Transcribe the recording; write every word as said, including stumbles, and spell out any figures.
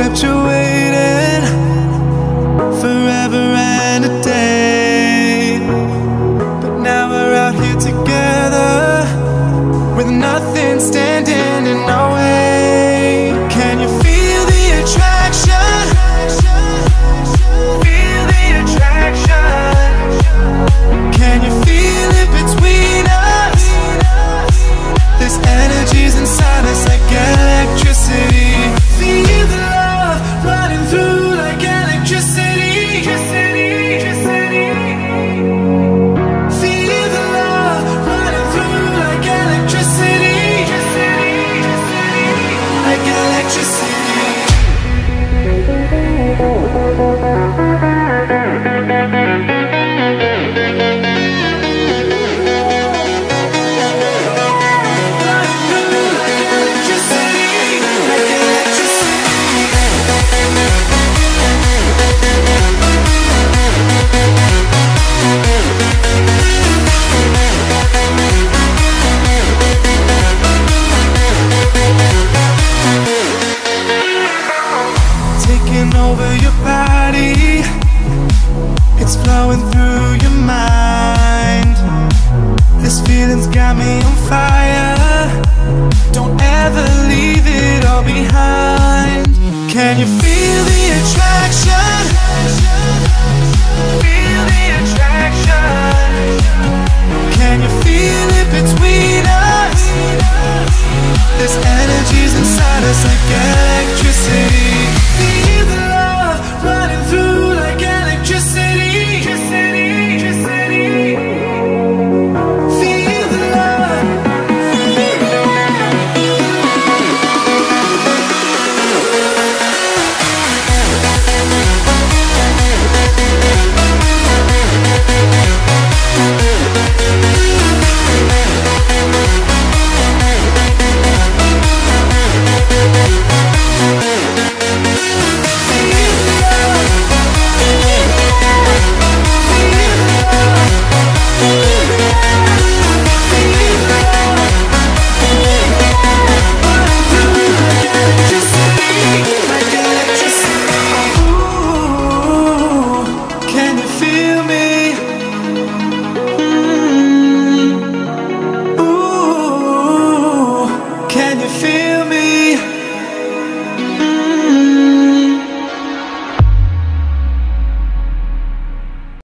kept you waiting forever and a day. But now we're out here together with nothing standing in our way. Can you feel the attraction? Feel the attraction. Can you feel it between us? This energy's inside us like electricity. Feel the love running through like electricity. Feel the love running through like electricity. Like electricity. Taking over your body, it's flowing through your mind. This feeling's got me on fire. Don't ever leave it all behind. Can you feel the attraction? Feel the attraction. Can you feel it between us? This energy's inside us like electricity. Feel the love running through like electricity. Feel the love. Can you feel